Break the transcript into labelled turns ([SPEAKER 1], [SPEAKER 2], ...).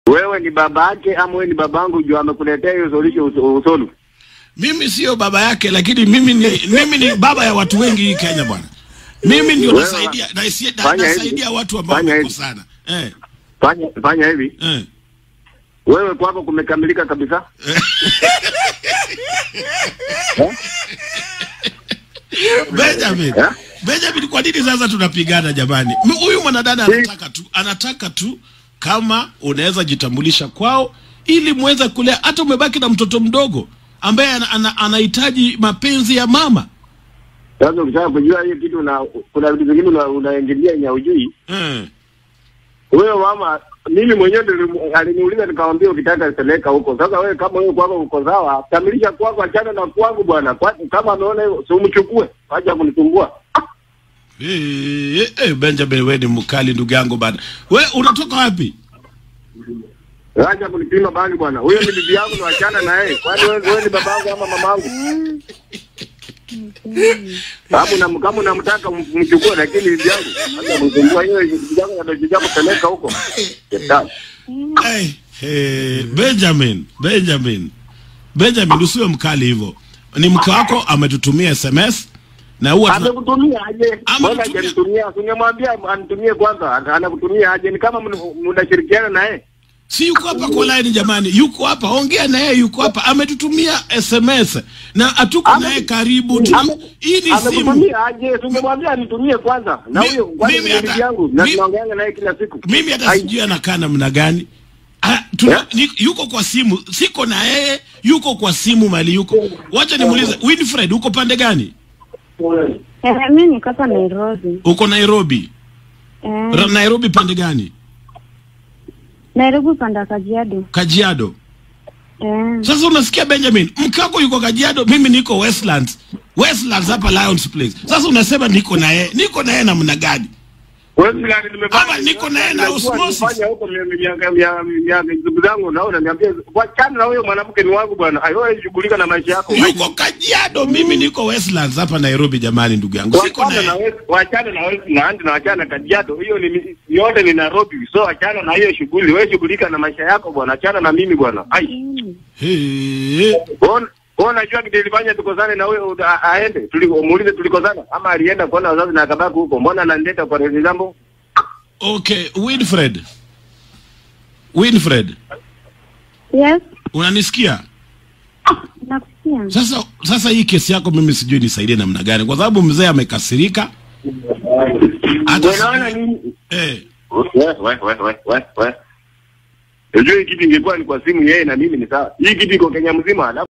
[SPEAKER 1] Wewe ni babake ama wewe ni babangu juu amekuletea hiyo usolu?
[SPEAKER 2] Mimi sio baba yake, lakini mimi ni baba ya watu wengi hii Kenya bwana. Mimi ndio nasaidia watu ambao wamekosana.
[SPEAKER 1] Fanya hivi. Wewe kwako kumekamilika kabisa.
[SPEAKER 2] Benjamin, kwa nini sasa tunapigana jamani? Huyu mwanadada anataka tu kama unaweza jitambulisha kwao ili muweze kulea, hata umebaki na mtoto mdogo ambaye anahitaji mapenzi ya mama.
[SPEAKER 1] Sasa ukitaka kujua hiyo kitu kuna vitu vingine unaingilia nya ujui. Wewe mama, mimi mwenyewe aliniuliza nikamwambia ukitaka peleka huko. Sasa wewe kama wewe kwako uko sawa, kamilisha kwako, achana na kwangu bwana. Kama ameona hiyo si umchukue, acha kunisumbua.
[SPEAKER 2] Benjamin, wewe ni mkali ndugu yangu bwana. Wewe unatoka wapi?
[SPEAKER 1] Acha kunipima bali bwana. Huyo ni bibi yangu na achana na yeye. Kwani wewe ni babangu ama mamangu? Kama unamtaka mchukue, lakini bibi yangu acha kunisumbua. Hiyo bibi yangu ndio kupeleka huko.
[SPEAKER 2] Benjamin, usiwe mkali hivyo. Ni mke wako ametutumia SMS na huwa
[SPEAKER 1] anakutumia aje? Mbona hajanitumia? Ungemwambia anitumie kwanza. Anakutumia aje? Ni kama mnashirikiana na yeye.
[SPEAKER 2] Si yuko hapa kwa line jamani, yuko hapa, ongea na yeye, yuko hapa, ametutumia SMS na hatuko naye karibu tu. Hii ni simu.
[SPEAKER 1] Ametutumia aje? Ungemwambia anitumie kwanza. Na huyo mimi yangu na tunaongea naye kila siku.
[SPEAKER 2] Mimi hata sijui anakaa namna gani. Yuko kwa simu, siko na yeye, yuko kwa simu mali yuko. Wacha nimuulize, Winfred uko pande gani?
[SPEAKER 3] Mimi niko hapa Nairobi.
[SPEAKER 2] Uko Nairobi? Nairobi pande gani?
[SPEAKER 3] Nairobi pande Kajiado.
[SPEAKER 2] Kajiado. Sasa unasikia Benjamin, mkako yuko Kajiado, mimi niko Westlands hapa Lions Place. Sasa unasema niko na yeye namna gani?
[SPEAKER 1] Westlands nimepata.
[SPEAKER 2] Niko na yeye na osmosis.
[SPEAKER 1] Fanya huko ndugu zangu naona niambia wachana na huyo mwanamke ni wangu bwana. Wewe shughulika na maisha yako.
[SPEAKER 2] Yuko Kajiado, mimi niko Westlands hapa Nairobi jamani ndugu yangu. Siko na yeye.
[SPEAKER 1] Wachana na Westlands na wachana Kajiado. Hiyo ni yote ni Nairobi. So wachana na hiyo shughuli. Wewe shughulika na maisha yako bwana. Achana na mimi bwana. Unajua kitu ilifanya tukozane na wewe aende. Muulize tulikozana ama alienda kuona wazazi na akabaki huko. Mbona ananiletea kwa jambo?
[SPEAKER 2] Okay, Winfred.
[SPEAKER 3] Yes.
[SPEAKER 2] Unanisikia?
[SPEAKER 3] Nakusikia.
[SPEAKER 2] Sasa hii kesi yako mimi sijui nisaidie namna gani kwa sababu mzee amekasirika.
[SPEAKER 1] Unaona nini? Unajua hii kitu ingekuwa ni kwa simu yeye na mimi ni sawa. Hii kitu iko Kenya mzima.